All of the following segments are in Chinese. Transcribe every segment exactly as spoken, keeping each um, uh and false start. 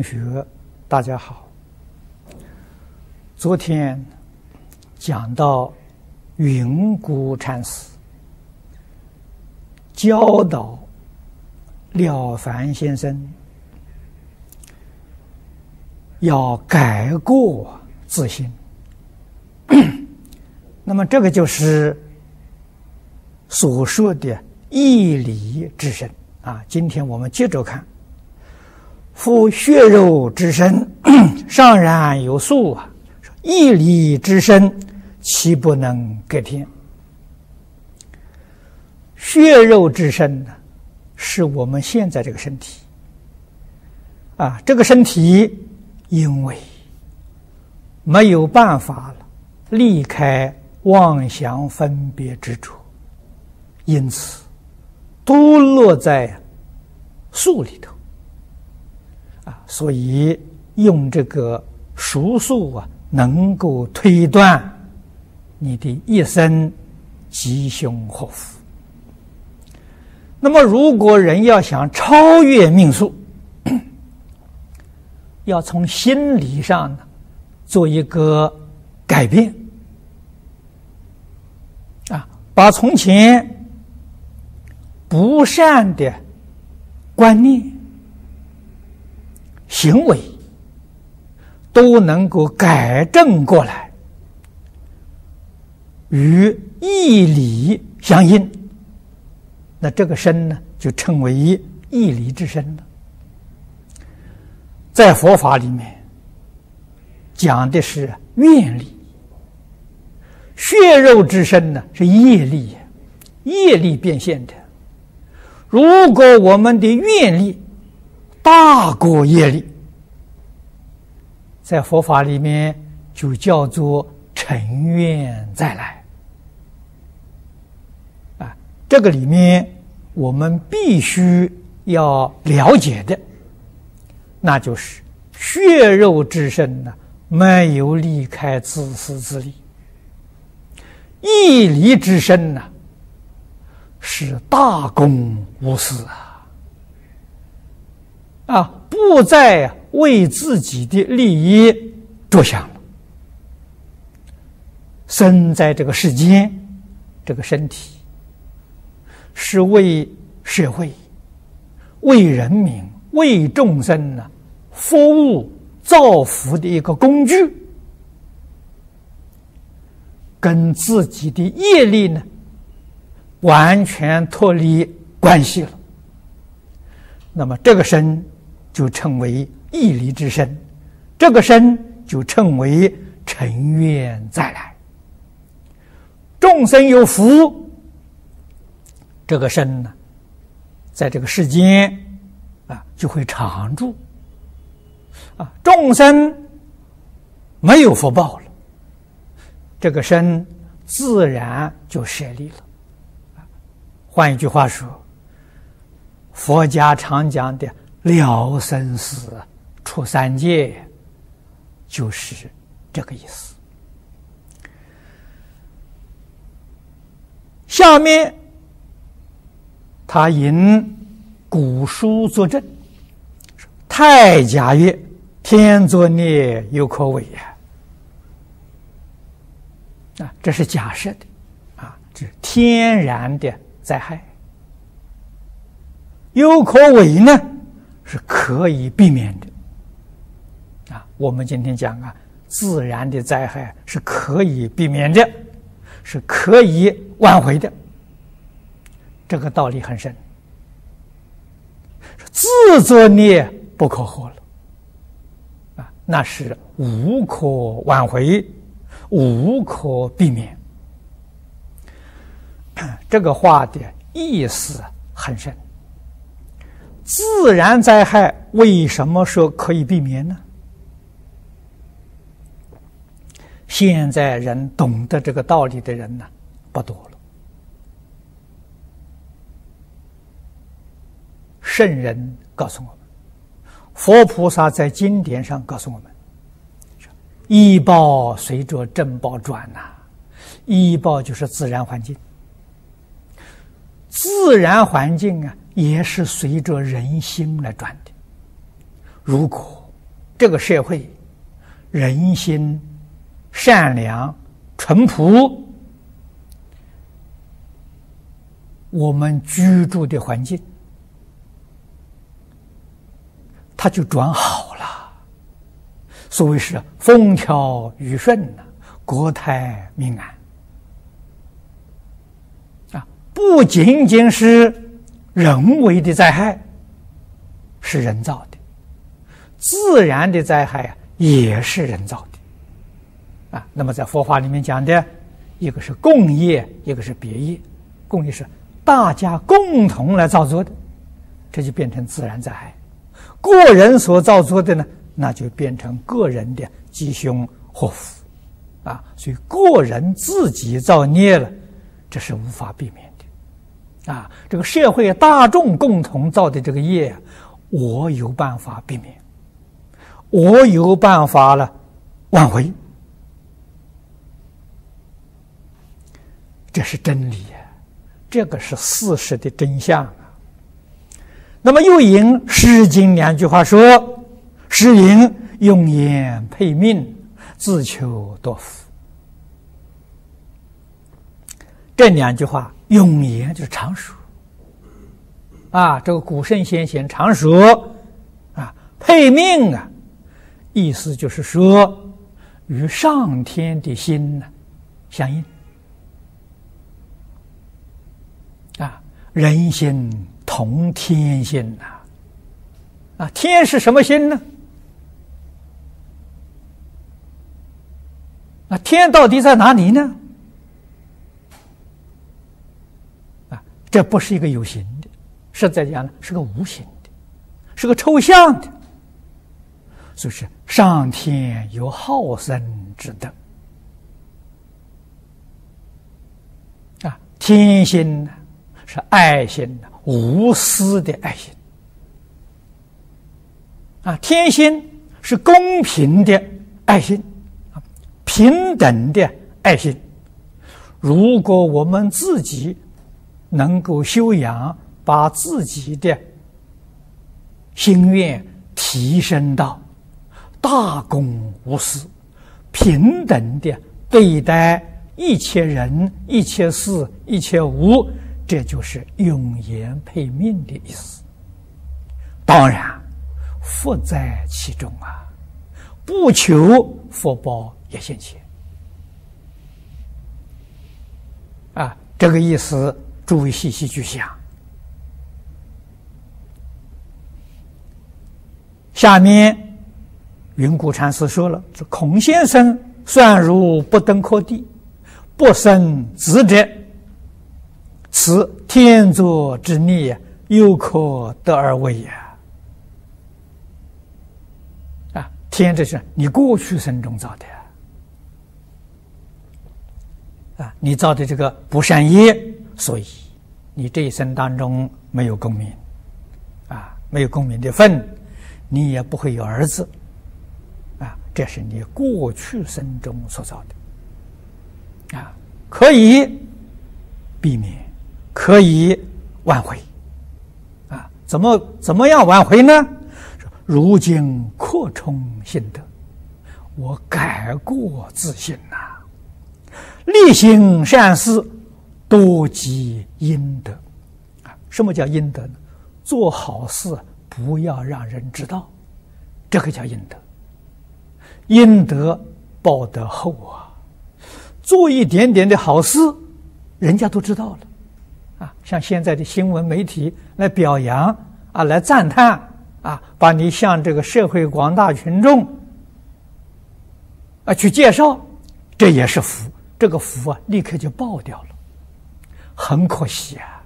同学，大家好。昨天讲到云谷禅师教导了凡先生要改过自新，那么这个就是所说的义理之身啊。今天我们接着看，夫血肉之身，尚然有数啊，义理之身，岂不能改天？血肉之身呢，是我们现在这个身体啊，这个身体因为没有办法了离开妄想分别执着，因此都落在数里头啊，所以用这个数数啊，能够推断你的一生吉凶祸福。那么如果人要想超越命数，要从心理上呢做一个改变啊，把从前不善的观念行为都能够改正过来，与义理相应，那这个身呢就称为义理之身了。在佛法里面讲的是愿力，血肉之身呢是业力，业力变现的。如果我们的愿力大过业力，在佛法里面就叫做成愿再来啊。这个里面我们必须要了解的，那就是血肉之身呢没有离开自私自利，义理之身呢是大公无私啊，啊，不再为自己的利益着想了。生在这个世间，这个身体是为社会、为人民、为众生呢服务造福的一个工具，跟自己的业力呢完全脱离关系了。那么这个身就称为义理之身，这个身就称为成愿再来。众生有福，这个身呢在这个世间啊就会常住啊，众生没有福报了，这个身自然就舍离了。换一句话说，佛家常讲的了生死出三界，就是这个意思。下面他引古书作证，太甲曰：天作孽，犹可为也。啊，这是假设的啊，这是天然的灾害。犹可为呢，是可以避免的啊。我们今天讲啊，自然的灾害是可以避免的，是可以挽回的，这个道理很深。自作孽不可活了啊，那是无可挽回，无可避免。这个话的意思很深。自然灾害为什么说可以避免呢？现在人懂得这个道理的人呢不多了。圣人告诉我们，佛菩萨在经典上告诉我们，医报随着正报转呐、啊，医报就是自然环境，自然环境啊也是随着人心来转的。如果这个社会人心善良淳朴，我们居住的环境它就转好了。所谓是风调雨顺，国泰民安啊，不仅仅是人为的灾害是人造的，自然的灾害啊也是人造的啊。那么在佛法里面讲的，一个是共业，一个是别业。共业是大家共同来造作的，这就变成自然灾害；个人所造作的呢，那就变成个人的吉凶祸福啊。所以个人自己造孽了，这是无法避免的啊。这个社会大众共同造的这个业，我有办法避免，我有办法了挽回，这是真理呀，这个是事实的真相啊。那么又引《诗经》两句话说：“诗云用言配命，自求多福。”这两句话，用言就是常说啊，这个古圣先贤常说啊，配命啊，意思就是说与上天的心呢相应啊，人心同天心呐啊，天是什么心呢？啊，天到底在哪里呢？啊，这不是一个有形的，实在讲呢，是个无形的，是个抽象的。所以是上天有好生之德啊，天心呢是爱心，无私的爱心啊，天心是公平的爱心啊，平等的爱心。如果我们自己能够修养，把自己的心愿提升到大公无私、平等的对待一切人、一切事、一切物，这就是用言配命的意思。当然福在其中啊，不求福报也现前啊，这个意思诸位细细去想。下面云谷禅师说了：“孔先生算如不登科第，不生子者，此天作之孽，犹可得而为也。”啊，天这是你过去生中造的啊，你造的这个不善业，所以你这一生当中没有功名啊，没有功名的份，你也不会有儿子啊，这是你过去生中所造的啊，可以避免，可以挽回啊。怎么怎么样挽回呢？如今扩充心得，我改过自新呐、啊，力行善事，多积阴德啊。什么叫阴德呢？做好事不要让人知道，这个叫阴德。阴德报得厚啊，做一点点的好事，人家都知道了啊。像现在的新闻媒体来表扬啊，来赞叹啊，把你向这个社会广大群众啊去介绍，这也是福。这个福啊，立刻就报掉了，很可惜啊！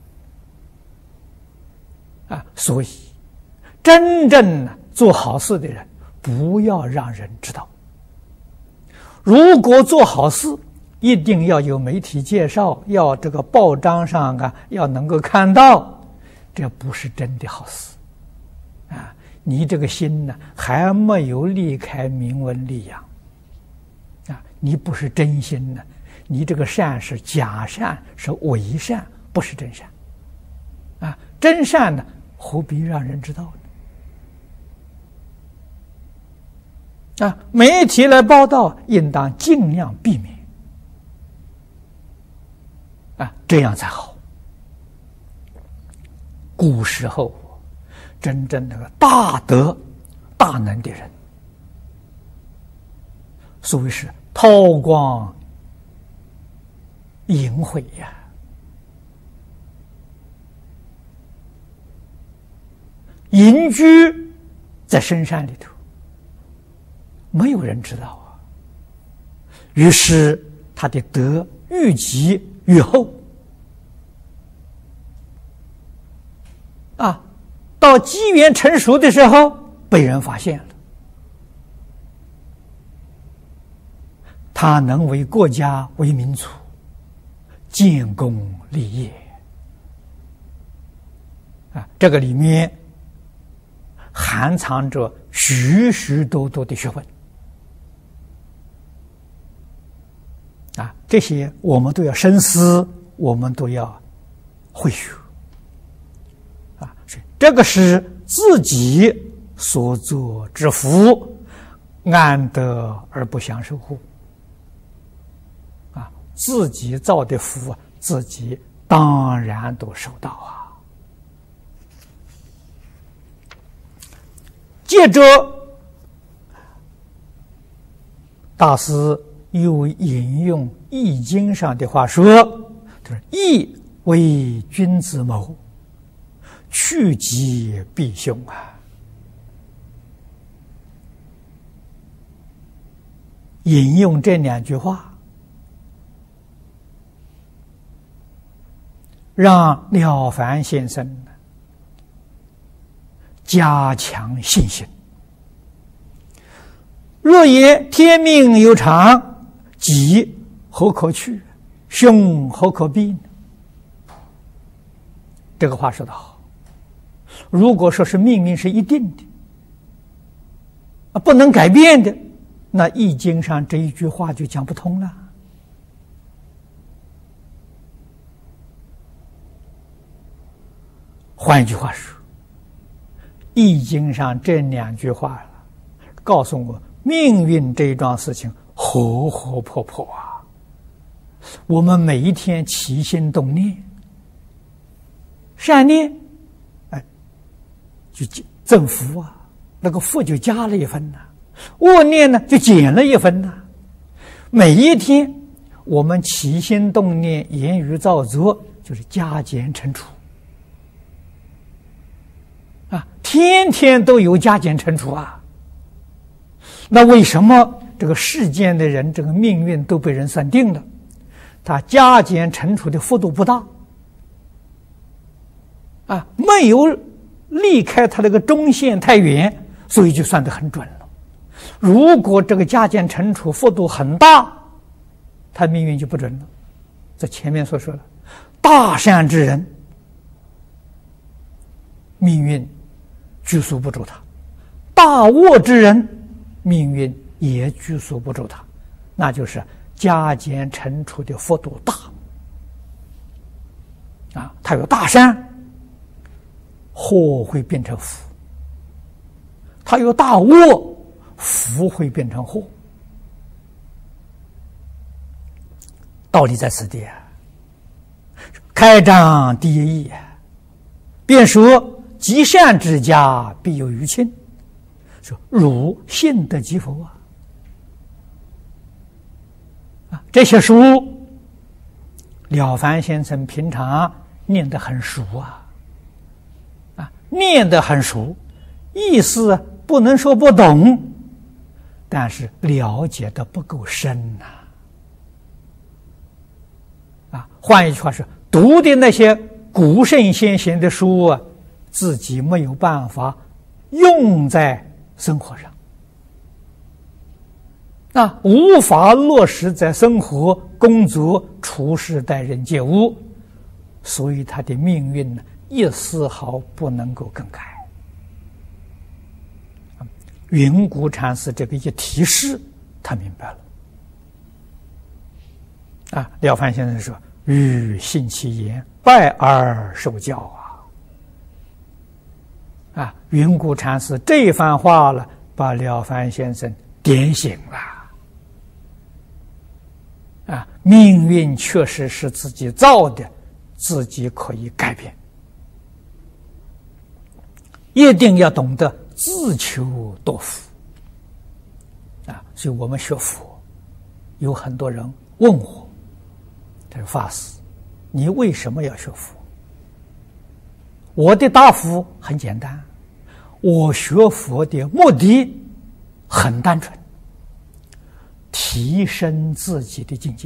啊，所以真正做好事的人，不要让人知道。如果做好事，一定要有媒体介绍，要这个报章上啊，要能够看到，这不是真的好事啊！你这个心呢，还没有离开名闻利养。啊，你不是真心呢，你这个善是假善，是伪善，不是真善。啊，真善呢，何必让人知道啊，媒体来报道，应当尽量避免啊，这样才好。古时候真正那个大德大能的人，所谓是韬光隐晦呀，隐居在深山里头，没有人知道啊。于是他的德愈积愈厚啊，到机缘成熟的时候被人发现了，他能为国家为民族建功立业啊，这个里面含藏着许许多多的学问啊，这些我们都要深思，我们都要会学啊。这个是自己所作之福，安得而不享受乎？啊，自己造的福，自己当然都受到啊。接着，大师又引用《易经》上的话说：“就是易为君子谋，趋吉避凶啊。”引用这两句话，让了凡先生加强信心。若也天命有常，吉何可去，凶何可避呢？这个话说得好。如果说是命运是一定的啊，不能改变的，那《易经》上这一句话就讲不通了。换一句话说，《易经》上这两句话告诉我，命运这一桩事情活活泼泼啊！我们每一天起心动念，善念，哎，就增福啊，那个福就加了一分呐、啊；恶念呢，就减了一分呐、啊。每一天我们起心动念、言语造作，就是加减乘除。啊，天天都有加减乘除啊！那为什么这个世间的人这个命运都被人算定了？他加减乘除的幅度不大啊，没有离开他那个中线太远，所以就算得很准了。如果这个加减乘除幅度很大，他命运就不准了。这前面所说的，大善之人命运拘束不住他，大恶之人命运也拘束不住他，那就是加减乘除的幅度大啊。他有大善，祸会变成福；他有大恶，福会变成祸。道理在此地啊。开张第一义，便说积善之家必有余庆，说汝信得其否啊？啊，这些书了凡先生平常念得很熟啊，啊，念得很熟，意思不能说不懂，但是了解的不够深呐、啊。啊，换一句话说，读的那些古圣先贤的书啊，自己没有办法用在生活上，啊，无法落实在生活、工作、处事、待人接物，所以他的命运呢，一丝毫不能够更改。云谷禅师这个一提示，他明白了。啊，了凡先生说：“欲信其言，拜而受教啊！”啊，云谷禅师这番话了，把了凡先生点醒了。啊，命运确实是自己造的，自己可以改变。一定要懂得自求多福。啊，所以我们学佛，有很多人问我，他说法师，你为什么要学佛？我的答复很简单，我学佛的目的很单纯，提升自己的境界。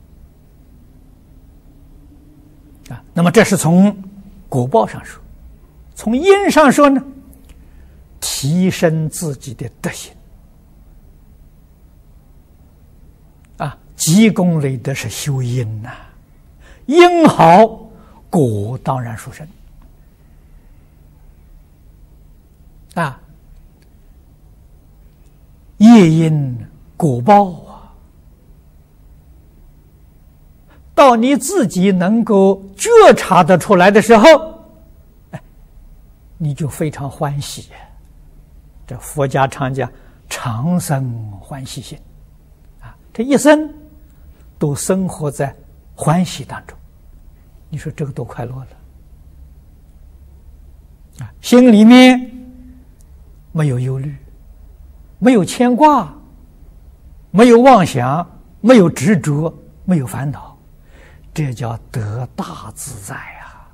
啊，那么这是从果报上说，从因上说呢，提升自己的德行。啊，积功累德是修因呐、啊，因好果当然殊胜。啊，业因果报啊，到你自己能够觉察得出来的时候，哎，你就非常欢喜。这佛家常讲常生欢喜心，啊，这一生都生活在欢喜当中，你说这个多快乐了啊！心里面没有忧虑，没有牵挂，没有妄想，没有执着，没有烦恼，这叫得大自在啊！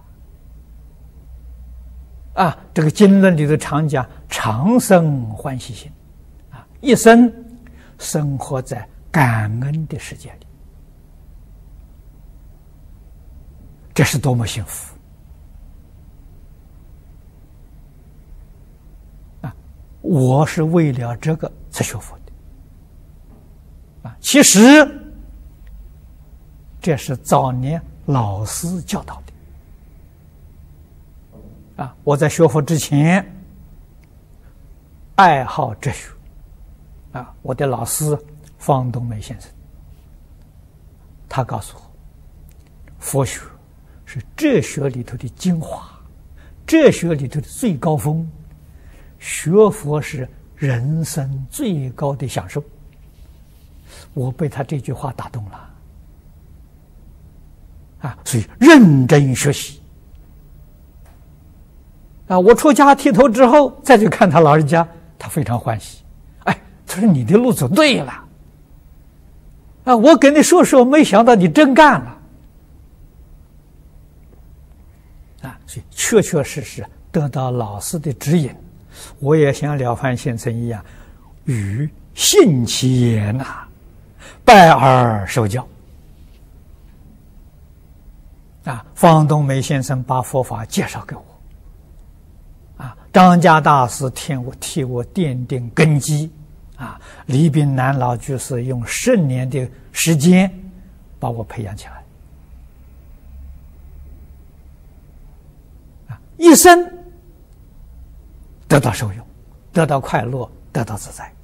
啊，这个经论里头常讲常生欢喜心，啊，一生生活在感恩的世界里，这是多么幸福！我是为了这个才学佛的啊！其实这是早年老师教导的啊！我在学佛之前爱好哲学啊，我的老师方东梅先生，他告诉我，佛学是哲学里头的精华，哲学里头的最高峰。学佛是人生最高的享受，我被他这句话打动了啊！所以认真学习啊！我出家剃头之后，再去看他老人家，他非常欢喜。哎，他说你的路走对了啊！我跟你说说，没想到你真干了啊！所以确确实实得到老师的指引。我也像了凡先生一样，与信其言呐、啊，拜而受教。啊，方东梅先生把佛法介绍给我，啊，张家大师替我替我奠定根基，啊，李炳南老居士用十年的时间把我培养起来，啊，一生得到受用，得到快乐，得到自在。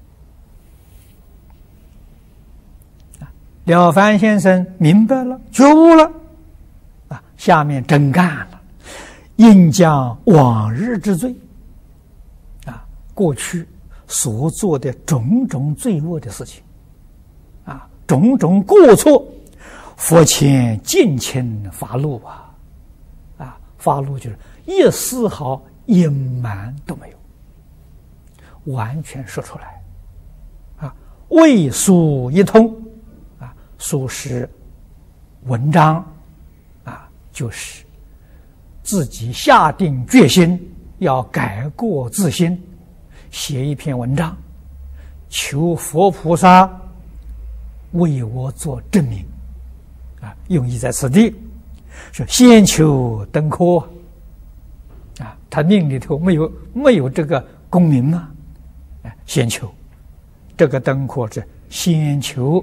了凡先生明白了，觉悟了，啊，下面真干了，应将往日之罪，啊，过去所做的种种罪恶的事情，啊，种种过错，佛前尽情发露啊，啊，发露就是一丝毫隐瞒都没有，完全说出来，啊，未述一通，啊，述是文章，啊，就是自己下定决心要改过自新，写一篇文章，求佛菩萨为我做证明，啊，用意在此地，是先求登科。啊，他命里头没有没有这个功名啊，哎，先求这个登科是先求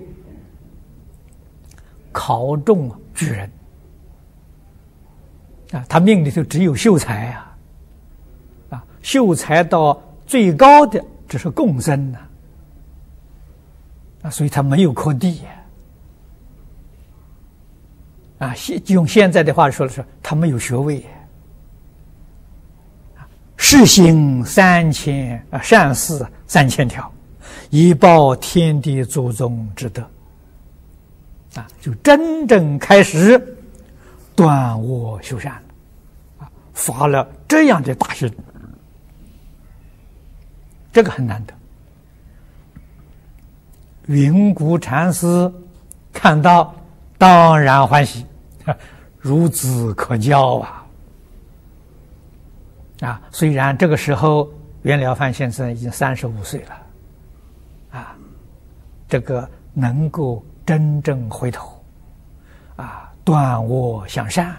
考中举人啊，他命里头只有秀才啊，啊，秀才到最高的只是贡生呐，啊，所以他没有科第呀，啊，现用现在的话说的是，他没有学位。世行三千啊，善事三千条， 以报天地祖宗之德。啊，就真正开始断恶修善了，啊，发了这样的大心，这个很难得。云谷禅师看到，当然欢喜，孺子可教啊！啊，虽然这个时候袁了凡先生已经三十五岁了，啊，这个能够真正回头，啊，断恶向善。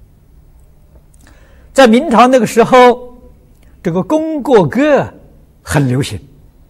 在明朝那个时候，这个功过歌很流行。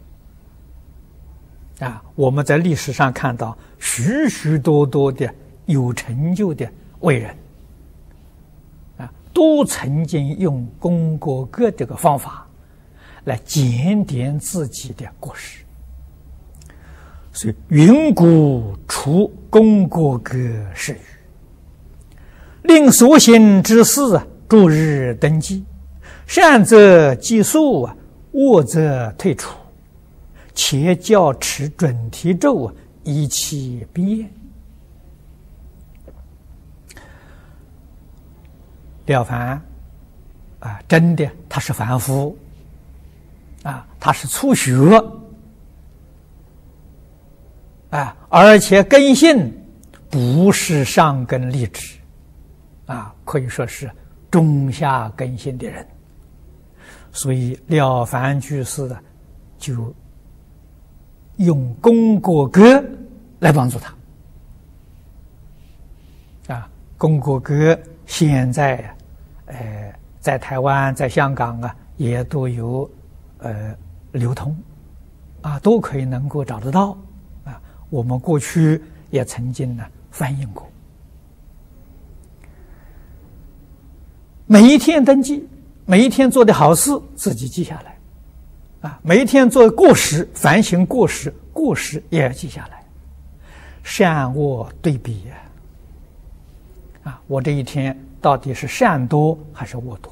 啊，我们在历史上看到许许多多的有成就的伟人，啊，都曾经用功过歌这个方法来检点自己的过失。所以云谷除功过歌是语，令所行之事啊，逐日登记，善则计数啊，恶则退出。且教持准提咒啊，以其毕业。了凡啊，真的他是凡夫啊，他是初学啊，而且根性不是上根立直啊，可以说是中下根性的人，所以了凡居士的就用功过歌来帮助他啊。功过歌现在呃在台湾在香港啊也都有呃流通啊，都可以能够找得到啊。我们过去也曾经呢翻译过，每一天登记，每一天做的好事自己记下来啊，每一天做过失，反省过失，过失也要记下来，善恶对比呀！啊，我这一天到底是善多还是恶多？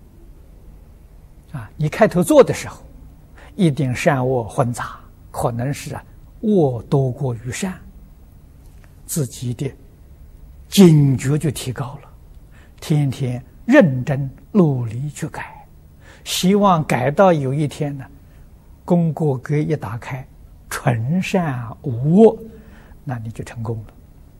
啊，你开头做的时候，一定善恶混杂，可能是啊恶多过于善，自己的警觉就提高了，天天认真努力去改，希望改到有一天呢。功过歌一打开，纯善无恶，那你就成功了。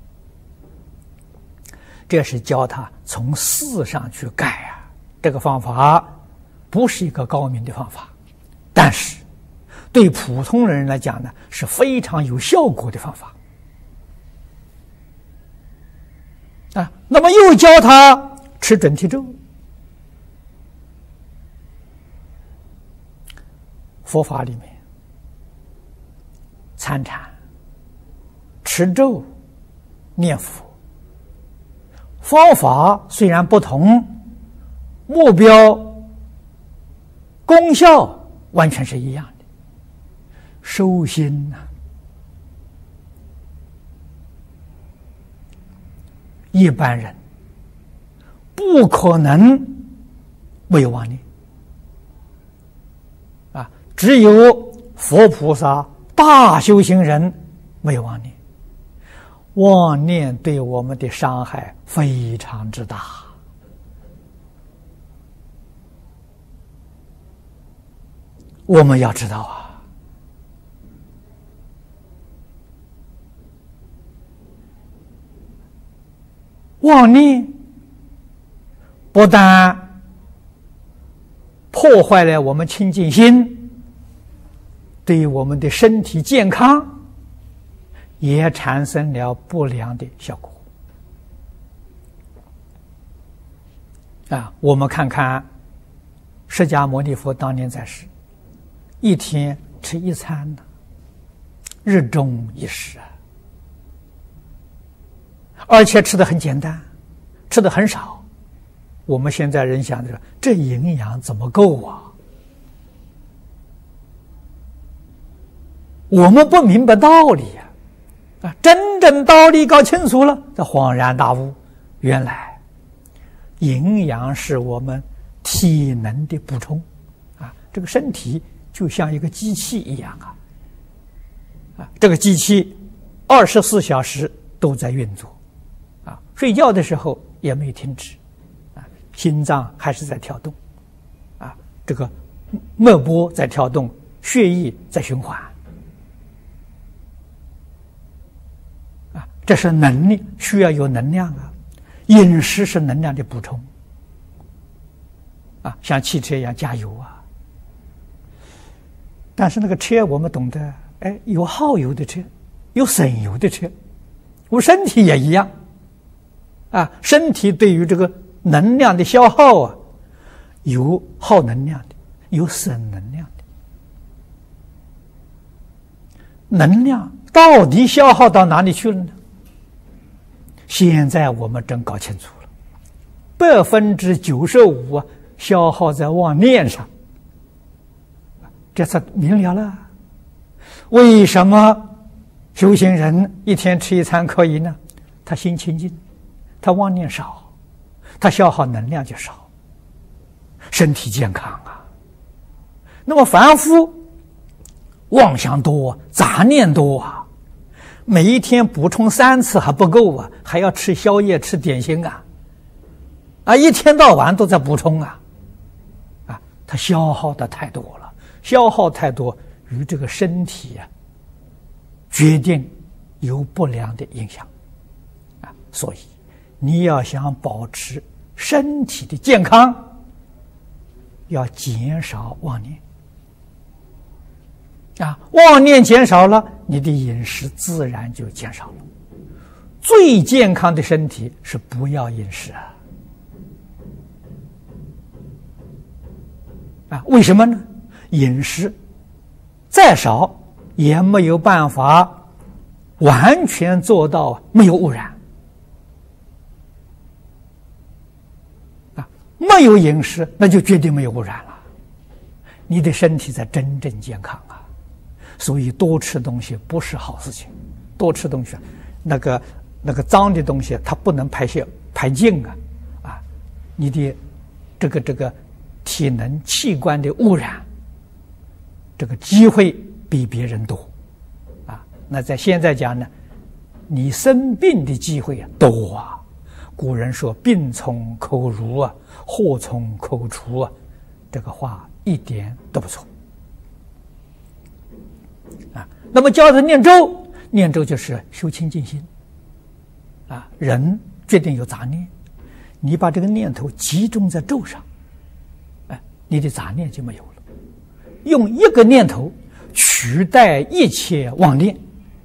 这是教他从事上去改啊，这个方法不是一个高明的方法，但是对普通人来讲呢，是非常有效果的方法啊。那么又教他持准提咒。佛法里面参禅、持咒、念佛方法虽然不同，目标功效完全是一样的。收心呐、啊，一般人不可能没有妄念。只有佛菩萨大修行人没有妄念，妄念对我们的伤害非常之大。我们要知道啊，妄念不但破坏了我们清净心，对我们的身体健康也产生了不良的效果啊！我们看看释迦牟尼佛当年在世，一天吃一餐呢，日中一食啊，而且吃的很简单，吃的很少。我们现在人想着这营养怎么够啊？我们不明白道理呀、啊，啊，真正道理搞清楚了，这恍然大悟，原来营养是我们体能的补充啊，这个身体就像一个机器一样啊， 啊，这个机器二十四小时都在运作，啊，睡觉的时候也没停止，啊，心脏还是在跳动，啊，这个脉搏在跳动，血液在循环，啊，这是能力，需要有能量啊，饮食是能量的补充，啊，像汽车一样加油啊。但是那个车我们懂得，哎，有耗油的车，有省油的车，我们身体也一样，啊，身体对于这个能量的消耗啊，有耗能量的，有省能量的。能量到底消耗到哪里去了呢？现在我们真搞清楚了，百分之九十五啊，消耗在妄念上。这才明了了，为什么修行人一天吃一餐可以呢？他心清净，他妄念少，他消耗能量就少，身体健康啊。那么凡夫妄想多，杂念多啊，每一天补充三次还不够啊，还要吃宵夜吃点心啊，啊，一天到晚都在补充啊，啊，他消耗的太多了。消耗太多，与这个身体啊，决定有不良的影响，啊，所以你要想保持身体的健康，要减少妄念，啊，妄念减少了，你的饮食自然就减少了。最健康的身体是不要饮食啊，啊，为什么呢？饮食再少也没有办法完全做到没有污染啊！没有饮食，那就绝对没有污染了，你的身体才真正健康啊！所以多吃东西不是好事情，多吃东西，那个那个脏的东西它不能排泄排净啊啊！你的这个这个体能器官的污染。这个机会比别人多，啊，那在现在讲呢，你生病的机会啊多啊。古人说“病从口入啊，祸从口出啊”，这个话一点都不错。啊，那么教他念咒，念咒就是修清净心。啊，人决定有杂念，你把这个念头集中在咒上，哎，你的杂念就没有了。用一个念头取代一切妄念，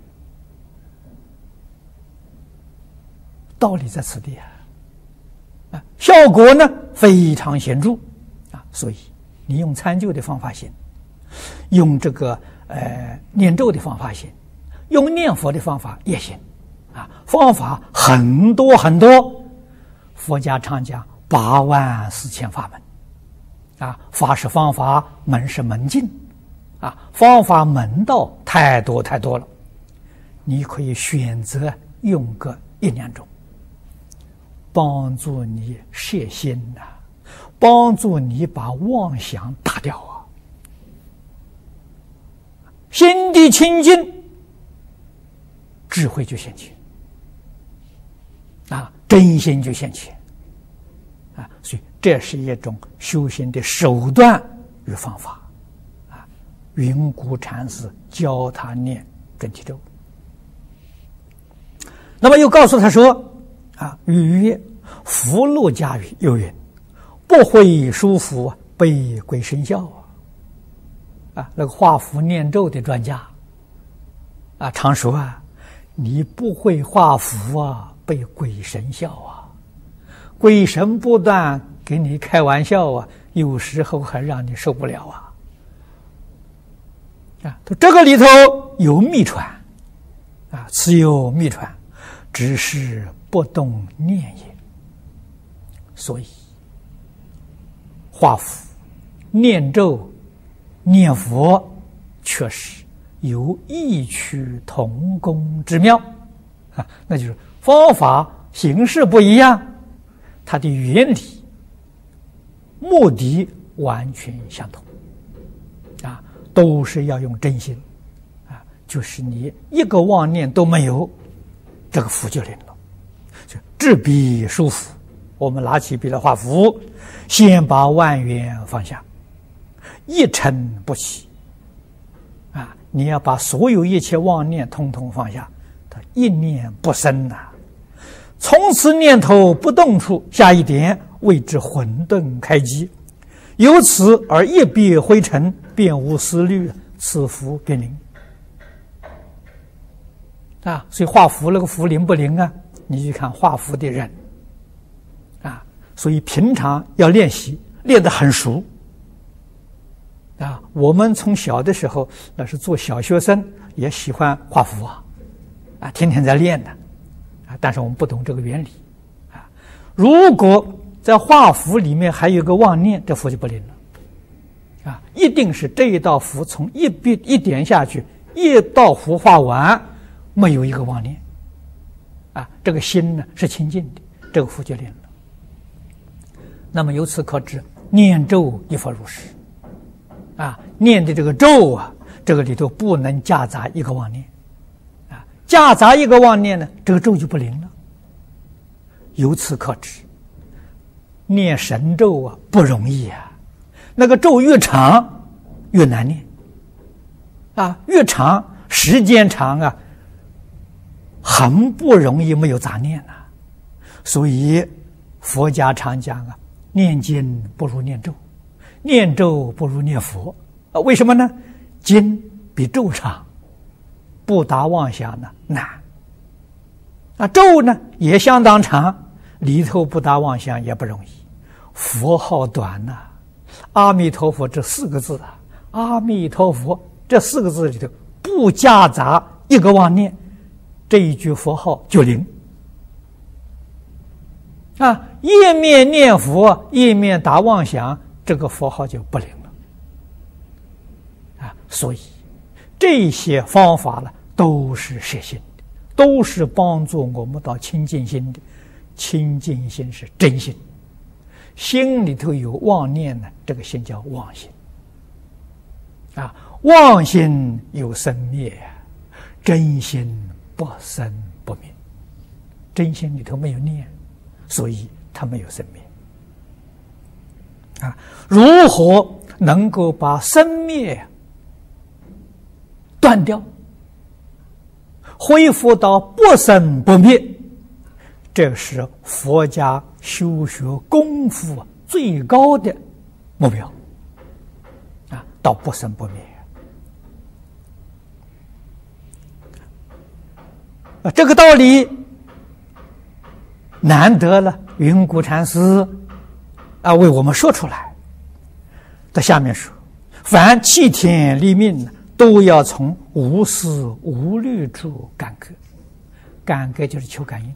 道理在此地啊！啊，效果呢非常显著啊！所以你用参究的方法行，用这个呃念咒的方法行，用念佛的方法也行啊！方法很多很多，佛家常讲八万四千法门。啊，法是方法，门是门径，啊，方法门道太多太多了，你可以选择用个一两种，帮助你摄心呐、啊，帮助你把妄想打掉啊，心地清净，智慧就现前，啊，真心就现前，啊，所以。这是一种修行的手段与方法，啊，云谷禅师教他念准提咒，那么又告诉他说，啊，语曰：“福禄家语有云，不会书符，被鬼神笑啊！”啊，那个画符念咒的专家，啊，常说啊，你不会画符啊，被鬼神笑啊，鬼神不断。给你开玩笑啊，有时候还让你受不了啊！啊，这个里头有秘传，啊，此有秘传，只是不动念也。所以，画符、念咒、念佛，确实有异曲同工之妙啊，那就是方法形式不一样，它的原理。目的完全相同，啊，都是要用真心，啊， 就是你一个妄念都没有，这个符就灵了。就执笔书符，我们拿起笔来画符，先把万缘放下，一尘不起。啊，你要把所有一切妄念统统放下，它一念不生呐、啊。从此念头不动处，下一点谓之混沌开机，由此而一别灰尘，便无思虑，此符便灵。啊，所以画符那个符灵不灵啊？你去看画符的人，啊，所以平常要练习，练得很熟。啊，我们从小的时候，那是做小学生，也喜欢画符啊，啊，天天在练的。啊，但是我们不懂这个原理，啊，如果在画符里面还有个妄念，这符就不灵了，啊，一定是这一道符从一笔一点下去，一道符画完，没有一个妄念，啊，这个心呢是清净的，这个符就灵了。那么由此可知，念咒亦复如是，啊，念的这个咒啊，这个里头不能夹杂一个妄念。夹杂一个妄念呢，这个咒就不灵了。由此可知，念神咒啊不容易啊，那个咒越长越难念，啊，越长时间长啊，很不容易没有杂念呐、啊。所以佛家常讲啊，念经不如念咒，念咒不如念佛啊。为什么呢？经比咒长。不达妄想呢难，啊，咒呢也相当长，里头不达妄想也不容易。佛号短呐、啊，阿弥陀佛这四个字啊，阿弥陀佛这四个字里头不夹杂一个妄念，这一句佛号就灵。啊，一面念佛，一面达妄想，这个佛号就不灵了。啊，所以这些方法呢，都是实心的，都是帮助我们到清净心的。清净心是真心，心里头有妄念呢，这个心叫妄心。啊，妄心有生灭，真心不生不灭。真心里头没有念，所以它没有生灭。啊，如何能够把生灭断掉，恢复到不生不灭？这是佛家修学功夫最高的目标啊，到不生不灭啊，这个道理难得了云谷禅师啊为我们说出来。在下面说，凡弃天立命都要从无思无虑处感觉，感觉就是求感应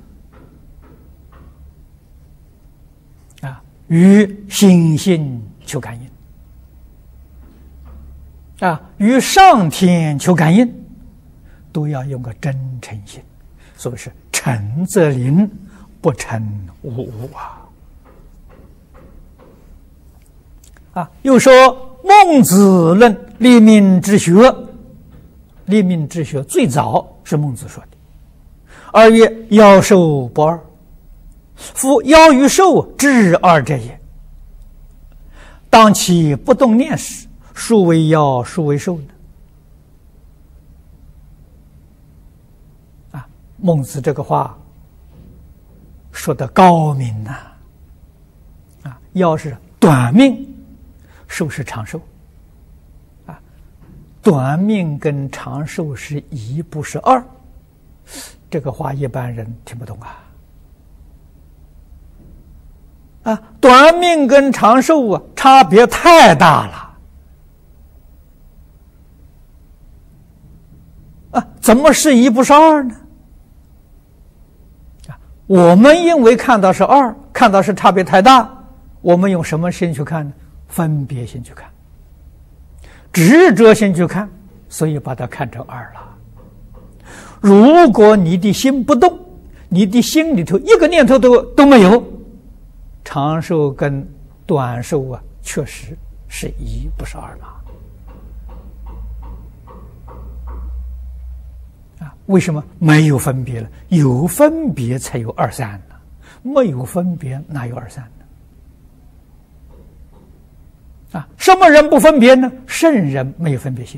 啊，与心性求感应啊，与上天求感应，都要用个真诚心。所以是诚则灵，不诚无无啊。啊，又说孟子论立命之学，立命之学最早是孟子说的。二曰：夭寿不二，夫夭与寿至二者也。当其不动念时，孰为夭，孰为寿呢？啊，孟子这个话说得高明呐、啊！啊，夭是短命，寿是长寿。啊，短命跟长寿是一，不是二。这个话一般人听不懂啊。啊，短命跟长寿啊，差别太大了。啊，怎么是一不是二呢？啊，我们因为看到是二，看到是差别太大，我们用什么心去看呢？分别心去看，执着心去看，所以把它看成二了。如果你的心不动，你的心里头一个念头都都没有，长寿跟短寿啊，确实是一不是二嘛。 为什么没有分别了？有分别才有二三呢，没有分别哪有二三呢？啊，什么人不分别呢？圣人没有分别心。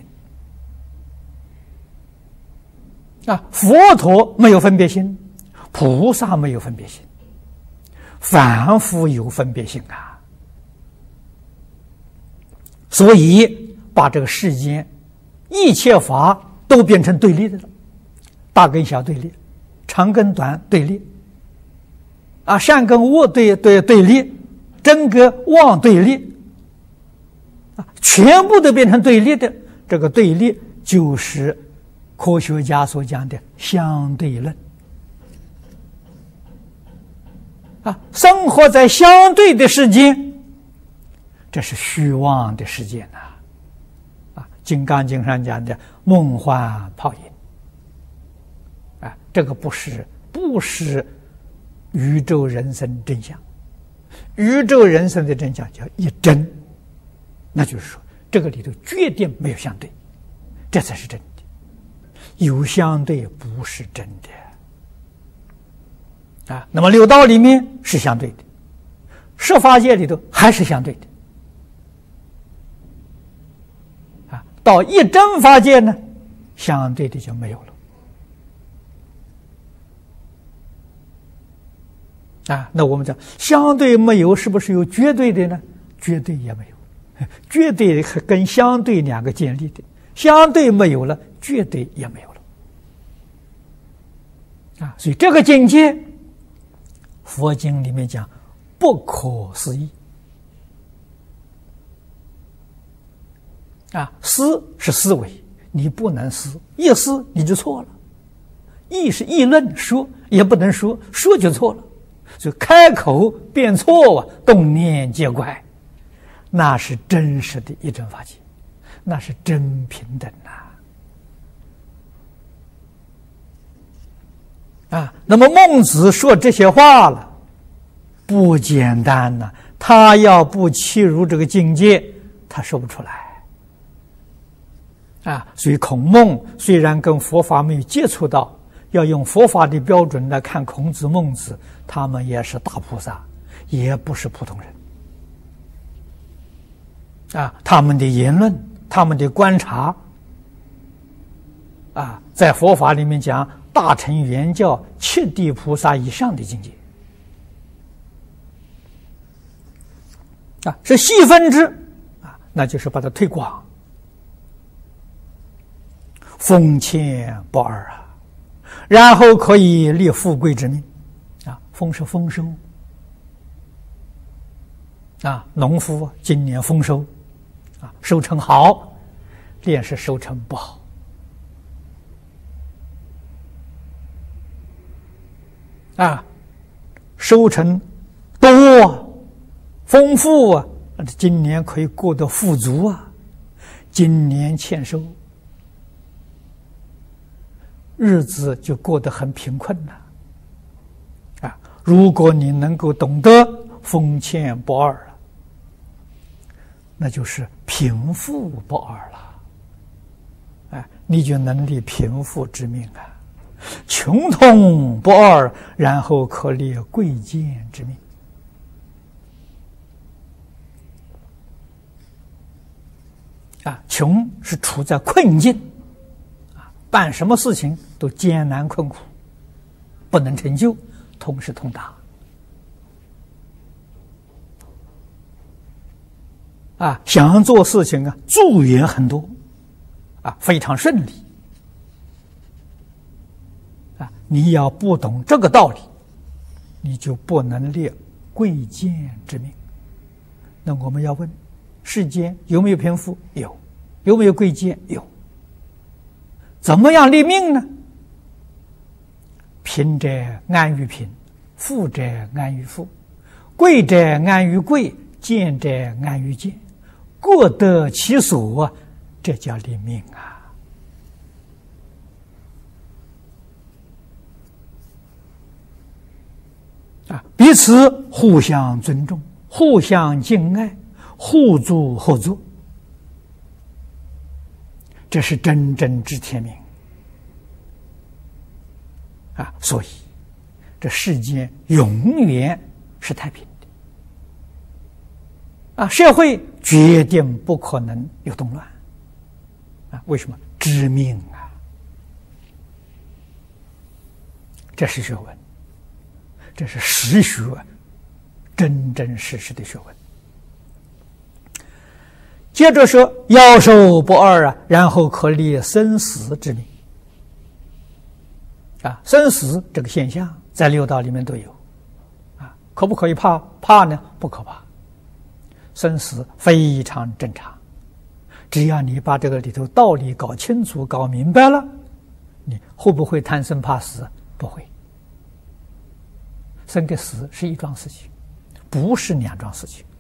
啊，佛陀没有分别心，菩萨没有分别心，凡夫有分别心啊。所以把这个世间一切法都变成对立的了，大跟小对立，长跟短对立，啊，善跟恶对对对立，真跟妄对立，啊，全部都变成对立的。这个对立就是科学家所讲的相对论。啊，生活在相对的世界，这是虚妄的世界呐！啊，《金刚经》上讲的梦幻泡影，啊，这个不是不是宇宙人生真相。宇宙人生的真相叫一真，那就是说这个里头绝对没有相对，这才是真的。有相对不是真的。啊，那么六道里面是相对的，十法界里头还是相对的。啊，到一真法界呢，相对的就没有了。啊，那我们讲相对没有，是不是有绝对的呢？绝对也没有，绝对跟相对两个建立的，相对没有了，绝对也没有了。啊，所以这个境界，佛经里面讲不可思议。啊，思是思维，你不能思，一思你就错了。议是议论，说也不能说，说就错了。所以开口变错啊，动念皆怪，那是真实的一真法界，那是真平等呐。啊，那么孟子说这些话了，不简单呐、啊！他要不契入这个境界，他说不出来。啊，所以孔孟虽然跟佛法没有接触到，要用佛法的标准来看孔子、孟子，他们也是大菩萨，也不是普通人。啊，他们的言论，他们的观察，啊，在佛法里面讲。大乘圆教七地菩萨以上的境界啊，是细分之啊，那就是把它推广，丰谦不二啊，然后可以立富贵之命啊，丰是丰收啊，农夫今年丰收啊，收成好，便是收成不好。啊，收成多丰富啊，今年可以过得富足啊，今年欠收，日子就过得很贫困了。啊，如果你能够懂得丰谦不二了，那就是贫富不二了。哎，你就能立贫富之命啊。穷通不二，然后可立贵贱之命。啊，穷是处在困境，啊，办什么事情都艰难困苦，不能成就。通是通达，啊，想做事情啊，助缘很多，啊，非常顺利。你要不懂这个道理，你就不能立贵贱之命。那我们要问：世间有没有贫富？有。有没有贵贱？有。怎么样立命呢？贫者安于贫，富者安于富，贵者安于贵，贱者安于贱，各得其所，这叫立命啊！啊，彼此互相尊重，互相敬爱，互助合作，这是真正知天命。 啊，所以这世间永远是太平的啊，社会决定不可能有动乱啊。为什么？知命啊，这是学问，这是实学，真真实实的学问。接着说要受不二啊，然后可立生死之命啊。生死这个现象在六道里面都有啊，可不可以怕？怕呢？不可怕。生死非常正常，只要你把这个里头道理搞清楚、搞明白了，你会不会贪生怕死？不会。生跟死是一桩事情，不是两桩事情。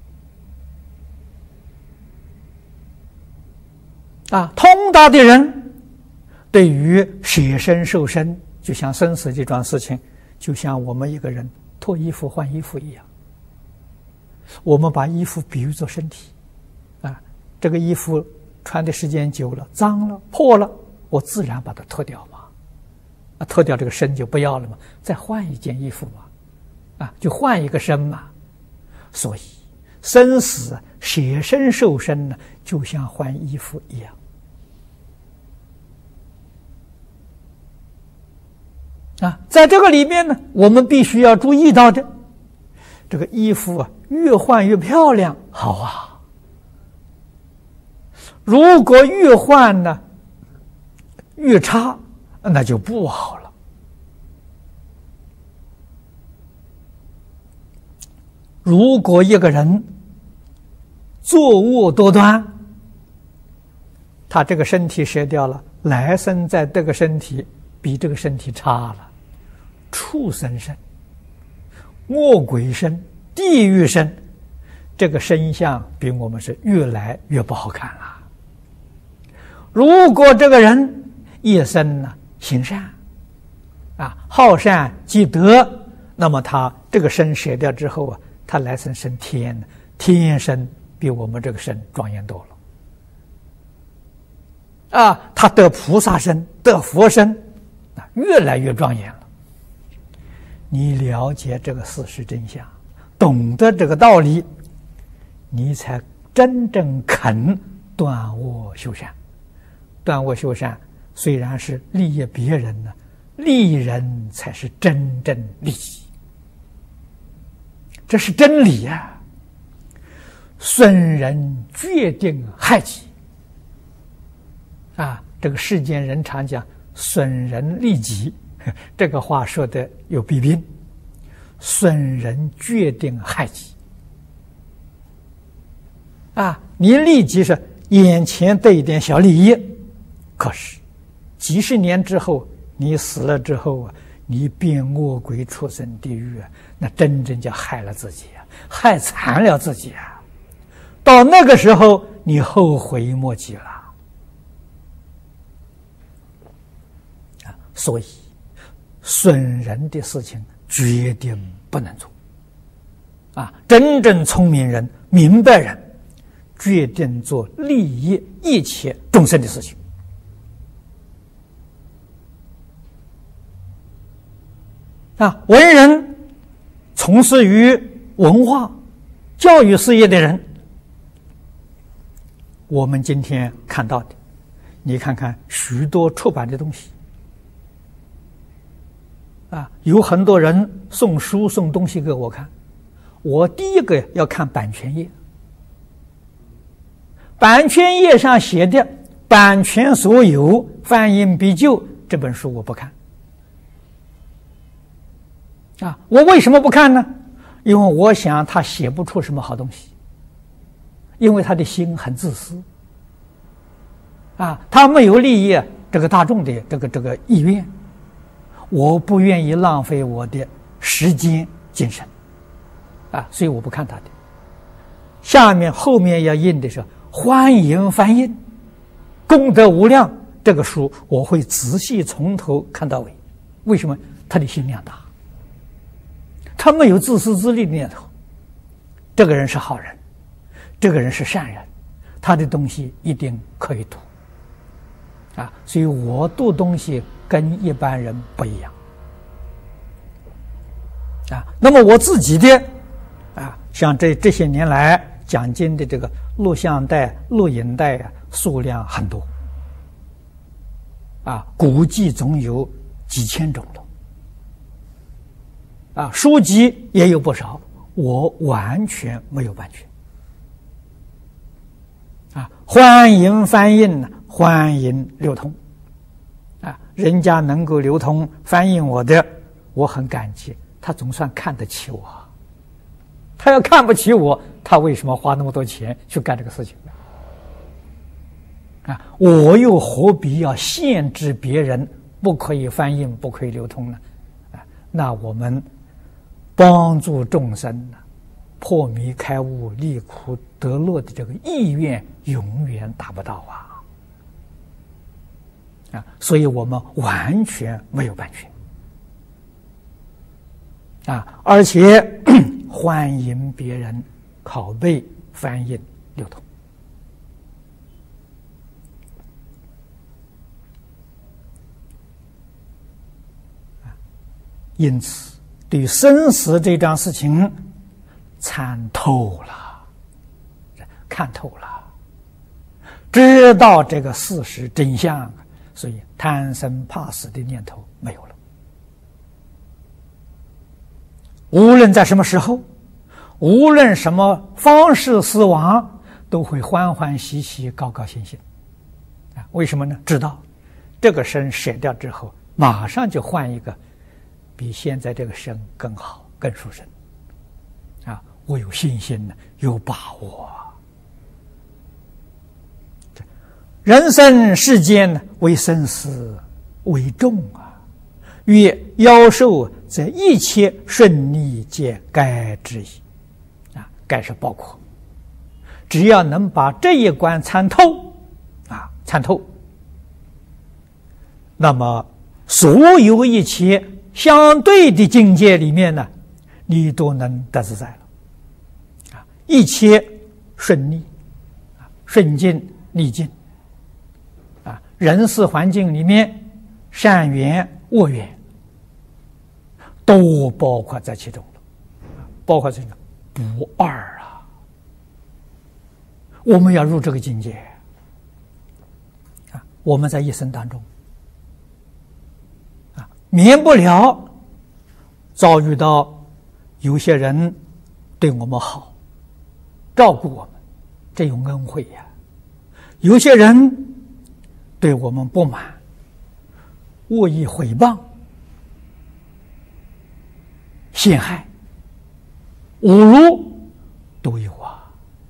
啊，通达的人对于舍身受身，就像生死这桩事情，就像我们一个人脱衣服换衣服一样。我们把衣服比喻作身体，啊，这个衣服穿的时间久了，脏了、破了，我自然把它脱掉嘛，啊，脱掉这个身就不要了嘛，再换一件衣服嘛，啊，就换一个身嘛。所以生死舍身受身呢，就像换衣服一样。啊，在这个里面呢，我们必须要注意到的，这个衣服啊，越换越漂亮，好啊。如果越换呢越差，那就不好了。如果一个人作恶多端，他这个身体舍掉了，来生在这个身体比这个身体差了，畜生身、恶鬼身、地狱身，这个身相比我们是越来越不好看了。如果这个人一生呢行善啊，好善积德，那么他这个身舍掉之后啊，他来生升天，天身比我们这个身庄严多了啊，他得菩萨身、得佛身啊，越来越庄严了。你了解这个事实真相，懂得这个道理，你才真正肯断恶修善。断恶修善虽然是利益别人呢，利人才是真正利己，这是真理啊！损人决定害己啊！这个世间人常讲损人利己，这个话说的有弊病。损人决定害己啊！你利己是眼前得一点小利益，可是几十年之后你死了之后啊，你变恶鬼畜生地狱啊，那真正叫害了自己啊，害惨了自己啊！到那个时候你后悔莫及了啊！所以损人的事情决定不能做啊！真正聪明人、明白人，决定做利益一切众生的事情啊！文人从事于文化教育事业的人，我们今天看到的，你看看许多出版的东西啊，有很多人送书送东西给我看，我第一个要看版权页，版权页上写的版权所有、翻印必究，这本书我不看啊！我为什么不看呢？因为我想他写不出什么好东西，因为他的心很自私啊，他没有利益这个大众的这个这个意愿，我不愿意浪费我的时间精神啊，所以我不看他的。下面后面要印的是欢迎翻印，功德无量，这个书我会仔细从头看到尾。为什么？他的心量大，他没有自私自利的念头，这个人是好人，这个人是善人，他的东西一定可以读啊！所以我读东西跟一般人不一样啊。那么我自己的啊，像这这些年来讲经的这个录像带、录影带啊，数量很多啊，估计总有几千种了啊。书籍也有不少，我完全没有版权啊。欢迎翻印呢，欢迎流通啊，人家能够流通翻译我的，我很感激，他总算看得起我。他要看不起我，他为什么花那么多钱去干这个事情呢？啊，我又何必要限制别人不可以翻印、不可以流通呢？啊，那我们帮助众生呢，破迷开悟、离苦得乐的这个意愿永远达不到啊！啊，所以我们完全没有版权啊，而且欢迎别人拷贝、翻印、流通。因此，对生死这桩事情参透了，看透了，知道这个事实真相，所以贪生怕死的念头没有了。无论在什么时候，无论什么方式死亡，都会欢欢喜喜、高高兴兴。啊，为什么呢？知道这个身舍掉之后，马上就换一个比现在这个身更好、更殊胜。啊，我有信心呢，有把握。人生世间呢，为生死为重啊。曰夭寿，则一切顺利皆该之矣。啊，该是包括，只要能把这一关参透，啊，参透，那么所有一切相对的境界里面呢，你都能得自在了。啊，一切顺利，啊，顺境逆境，啊，人事环境里面善缘恶缘都包括在其中了，包括这个不二啊！我们要入这个境界啊！我们在一生当中啊，免不了遭遇到有些人对我们好，照顾我们，这有恩惠呀；有些人对我们不满，恶意诽谤、陷害、侮辱都有啊！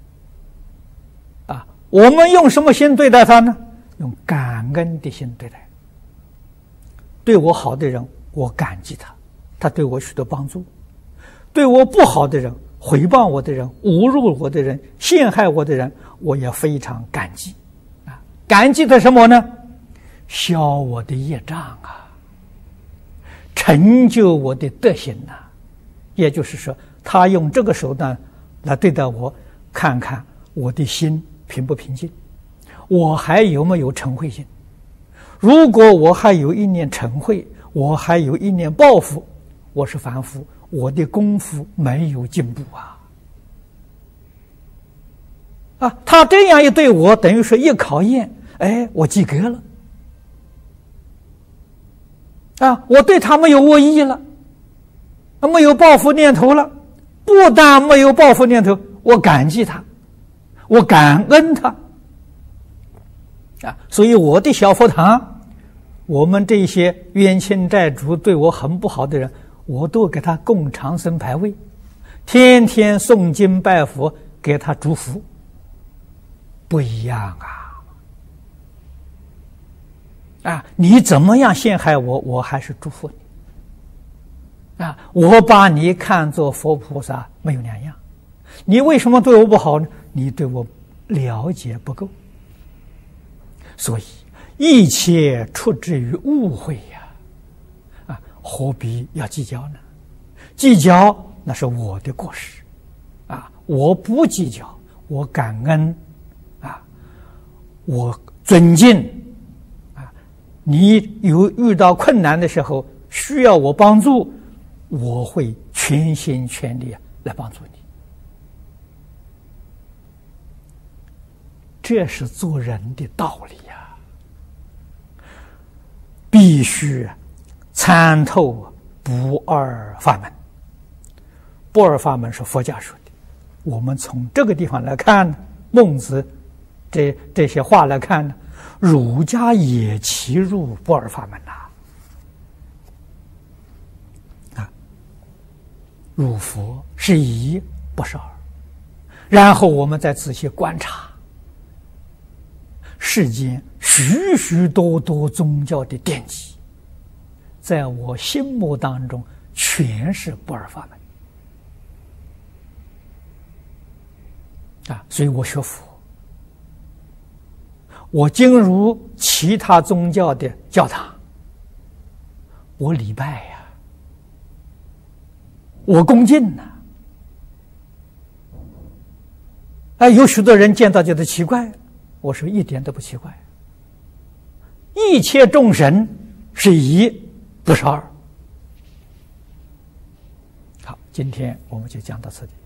啊，我们用什么心对待他呢？用感恩的心对待。对我好的人，我感激他，他对我许多帮助；对我不好的人，诽谤我的人、侮辱我的人、陷害我的人，我也非常感激。啊，感激他什么呢？消我的业障啊，成就我的德行呐、啊。也就是说，他用这个手段来对待我，看看我的心平不平静，我还有没有嗔恚心。如果我还有一念嗔恚，我还有一念报复，我是凡夫，我的功夫没有进步啊！啊，他这样一对我，等于说一考验，哎，我及格了。啊，我对他没有恶意了。没有报复念头了，不但没有报复念头，我感激他，我感恩他啊！所以我的小佛堂，我们这些冤亲债主对我很不好的人，我都给他供长生牌位，天天诵经拜佛，给他祝福，不一样啊！啊，你怎么样陷害我，我还是祝福你。啊，我把你看作佛菩萨没有两样，你为什么对我不好呢？你对我了解不够，所以一切出自于误会呀！啊，何必要计较呢？计较那是我的过失，啊，我不计较，我感恩，啊，我尊敬，啊，你有遇到困难的时候需要我帮助，我会去全心全力来帮助你。这是做人的道理呀、啊，必须参透不二法门。不二法门是佛家说的，我们从这个地方来看，孟子这这些话来看呢，儒家也齐入不二法门呐、啊。啊，入佛是一，不是二。然后我们再仔细观察世间许许多多宗教的典籍，在我心目当中全是不二法门啊！所以我学佛，我进入其他宗教的教堂，我礼拜呀、啊，我恭敬呐、啊。啊，有许多人见到觉得奇怪，我说一点都不奇怪。一切众生是一，不是二。好，今天我们就讲到这里。